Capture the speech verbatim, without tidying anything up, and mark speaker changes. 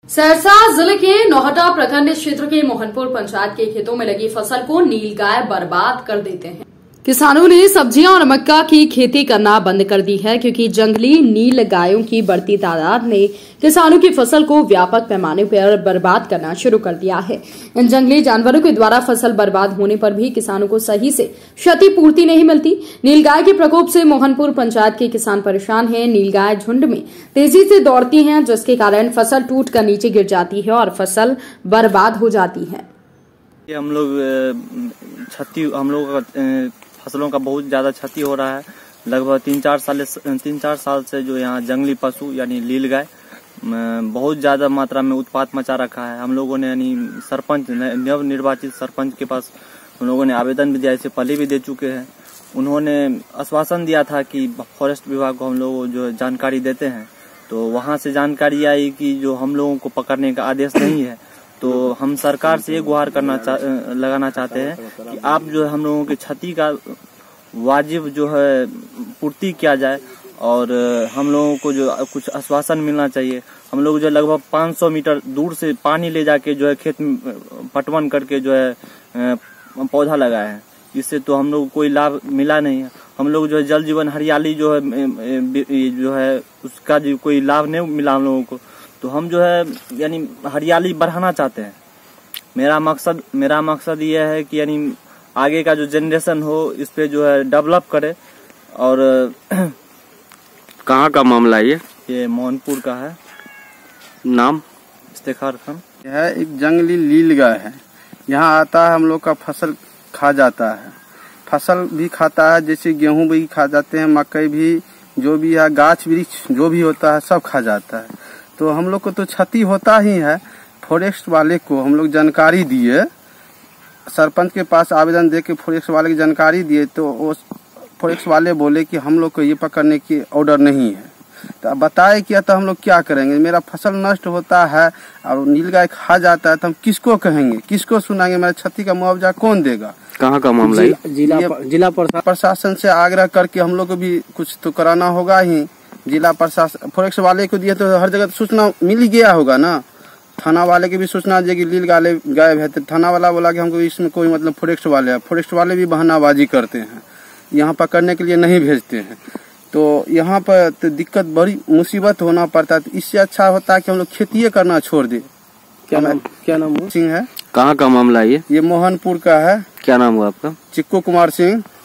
Speaker 1: सहरसा जिले के नौहटा प्रखंड क्षेत्र के मोहनपुर पंचायत के खेतों में लगी फसल को नीलगाय बर्बाद कर देते हैं। किसानों ने सब्जियां और मक्का की खेती करना बंद कर दी है क्योंकि जंगली नील गायों की बढ़ती तादाद ने किसानों की फसल को व्यापक पैमाने पर बर्बाद करना शुरू कर दिया है। इन जंगली जानवरों के द्वारा फसल बर्बाद होने पर भी किसानों को सही से क्षतिपूर्ति नहीं मिलती। नीलगाय के प्रकोप से मोहनपुर पंचायत के किसान परेशान हैं। नीलगाय झुंड में तेजी से दौड़ती हैं, जिसके कारण फसल टूट कर नीचे गिर जाती है और फसल बर्बाद हो जाती है।
Speaker 2: हम लोग क्षति हम लोग फसलों का बहुत ज्यादा क्षति हो रहा है। लगभग तीन चार साल तीन चार साल से जो यहाँ जंगली पशु यानी नीलगाय बहुत ज्यादा मात्रा में उत्पात मचा रखा है। हम लोगों ने यानी सरपंच नव निर्वाचित सरपंच के पास हम लोगों ने आवेदन भी दिया, इससे पहले भी दे चुके हैं। उन्होंने आश्वासन दिया था कि फॉरेस्ट विभाग को हम लोग जो जानकारी देते हैं, तो वहाँ से जानकारी आई कि जो हम लोगों को पकड़ने का आदेश नहीं है। तो हम सरकार से ये गुहार करना चा, लगाना चाहते हैं कि आप जो है हम लोगों की क्षति का वाजिब जो है पूर्ति किया जाए और हम लोगों को जो कुछ आश्वासन मिलना चाहिए। हम लोग जो लगभग पाँच सौ मीटर दूर से पानी ले जाके जो है खेत में पटवन करके जो है पौधा लगाए हैं, इससे तो हम लोग को कोई लाभ मिला नहीं है। हम लोग जो है जल जीवन हरियाली जो है जो है उसका जो कोई लाभ नहीं मिला हम लोगों को, तो हम जो है यानी हरियाली बढ़ाना चाहते हैं। मेरा मकसद मेरा मकसद ये है कि यानी आगे का जो जनरेशन हो इस पे जो है डेवलप करे। और
Speaker 3: कहाँ का मामला ये
Speaker 2: ये मोहनपुर का है।
Speaker 3: नाम
Speaker 2: इफ्तिखार खान।
Speaker 4: यह एक जंगली नीलगाय है। यहाँ आता है, हम लोग का फसल खा जाता है। फसल भी खाता है, जैसे गेहूं भी खा जाते हैं, मकई भी, जो भी है गाछ वृक्ष जो भी होता है सब खा जाता है। तो हम लोग को तो क्षति होता ही है। फॉरेस्ट वाले को हम लोग जानकारी दिए, सरपंच के पास आवेदन दे के फॉरेस्ट वाले की जानकारी दिए, तो वो फॉरेस्ट वाले बोले कि हम लोग को ये पकड़ने की ऑर्डर नहीं है। तो अब बताए किया तो हम लोग क्या करेंगे? मेरा फसल नष्ट होता है और नीलगाय खा जाता है, तो हम किसको कहेंगे, किसको सुनाएंगे? मेरा क्षति का मुआवजा कौन देगा?
Speaker 3: कहाँ का मामला है?
Speaker 4: जिला जिला प्रशासन से आग्रह करके हम लोग को भी कुछ तो कराना होगा ही। जिला प्रशासन फॉरेस्ट वाले को दिए तो हर जगह सूचना मिल ही गया होगा ना। थाना वाले की भी सूचना दी कि नील गाय गायब है, तो थाना वाला बोला कि हमको इसमें कोई मतलब फॉरेस्ट वाले है। फॉरेस्ट वाले भी बहानाबाजी करते हैं, यहाँ पकड़ने के लिए नहीं भेजते हैं। तो यहाँ पर तो दिक्कत बड़ी मुसीबत होना पड़ता है। तो इससे अच्छा होता है कि हम लोग खेती करना छोड़ दे।
Speaker 3: क्या नाम क्या नाम
Speaker 4: सिंह है।
Speaker 3: कहाँ का मामला है ये?
Speaker 4: ये मोहनपुर का है।
Speaker 3: क्या नाम हुआ आपका?
Speaker 4: चिक्कू कुमार सिंह।